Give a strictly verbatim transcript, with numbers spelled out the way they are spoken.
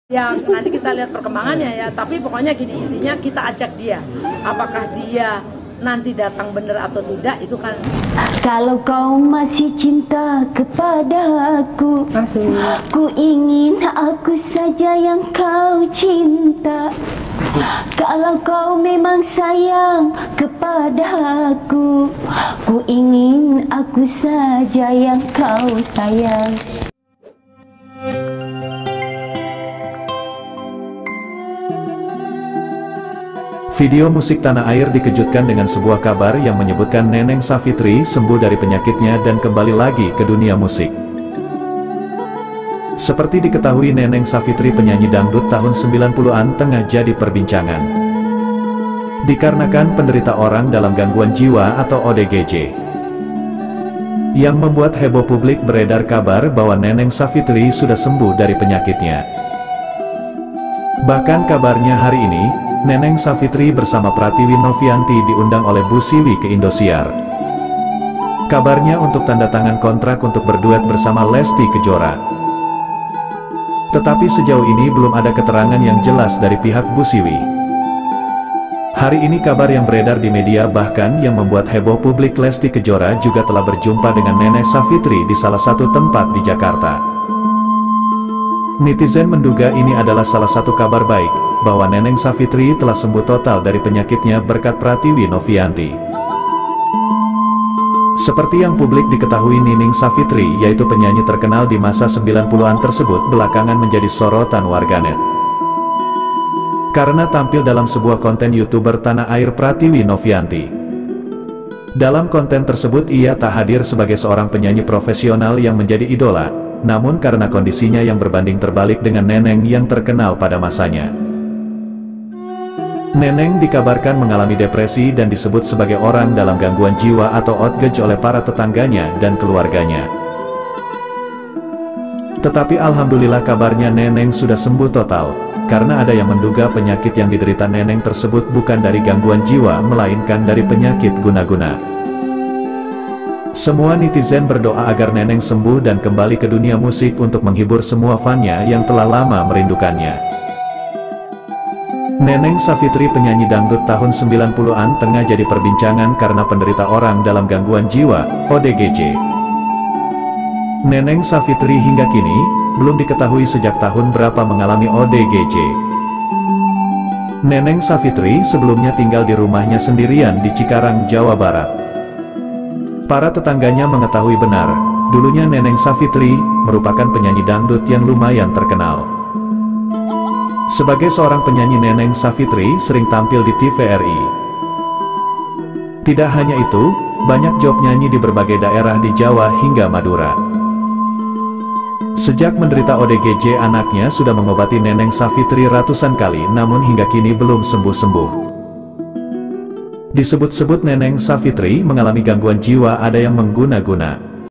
Ya nanti kita lihat perkembangannya ya, tapi pokoknya gini, intinya kita ajak dia, apakah dia nanti datang bener atau tidak itu kan. Kalau kau masih cinta kepada aku, Masih. ku ingin aku saja yang kau cinta. Kalau kau memang sayang kepada aku, ku ingin aku saja yang kau sayang. Video musik tanah air dikejutkan dengan sebuah kabar yang menyebutkan Neneng Savitri sembuh dari penyakitnya dan kembali lagi ke dunia musik. Seperti diketahui, Neneng Savitri penyanyi dangdut tahun sembilan puluhan tengah jadi perbincangan. Dikarenakan penderita orang dalam gangguan jiwa atau O D G J. Yang membuat heboh publik beredar kabar bahwa Neneng Savitri sudah sembuh dari penyakitnya. Bahkan kabarnya hari ini, Neneng Savitri bersama Pratiwi Novianti diundang oleh Bu Siwi ke Indosiar. Kabarnya untuk tanda tangan kontrak untuk berduet bersama Lesti Kejora. Tetapi sejauh ini belum ada keterangan yang jelas dari pihak Bu Siwi. Hari ini kabar yang beredar di media bahkan yang membuat heboh publik, Lesti Kejora juga telah berjumpa dengan Neneng Savitri di salah satu tempat di Jakarta. Netizen menduga ini adalah salah satu kabar baik, bahwa Neneng Savitri telah sembuh total dari penyakitnya berkat Pratiwi Novianti. Seperti yang publik diketahui, Neneng Savitri yaitu penyanyi terkenal di masa sembilan puluhan tersebut belakangan menjadi sorotan warganet. Karena tampil dalam sebuah konten YouTuber tanah air Pratiwi Novianti. Dalam konten tersebut ia tak hadir sebagai seorang penyanyi profesional yang menjadi idola, namun karena kondisinya yang berbanding terbalik dengan Neneng yang terkenal pada masanya. Neneng dikabarkan mengalami depresi dan disebut sebagai orang dalam gangguan jiwa atau outgej oleh para tetangganya dan keluarganya. Tetapi alhamdulillah kabarnya Neneng sudah sembuh total, karena ada yang menduga penyakit yang diderita Neneng tersebut bukan dari gangguan jiwa melainkan dari penyakit guna-guna. Semua netizen berdoa agar Neneng sembuh dan kembali ke dunia musik untuk menghibur semua fannya yang telah lama merindukannya. Neneng Savitri penyanyi dangdut tahun sembilan puluhan tengah jadi perbincangan karena penderita orang dalam gangguan jiwa, O D G J. Neneng Savitri hingga kini, belum diketahui sejak tahun berapa mengalami O D G J. Neneng Savitri sebelumnya tinggal di rumahnya sendirian di Cikarang, Jawa Barat. Para tetangganya mengetahui benar, dulunya Neneng Savitri merupakan penyanyi dangdut yang lumayan terkenal. Sebagai seorang penyanyi, Neneng Savitri sering tampil di T V R I. Tidak hanya itu, banyak job nyanyi di berbagai daerah di Jawa hingga Madura. Sejak menderita O D G J, anaknya sudah mengobati Neneng Savitri ratusan kali namun hingga kini belum sembuh-sembuh. Disebut-sebut Neneng Savitri mengalami gangguan jiwa, ada yang mengguna-guna.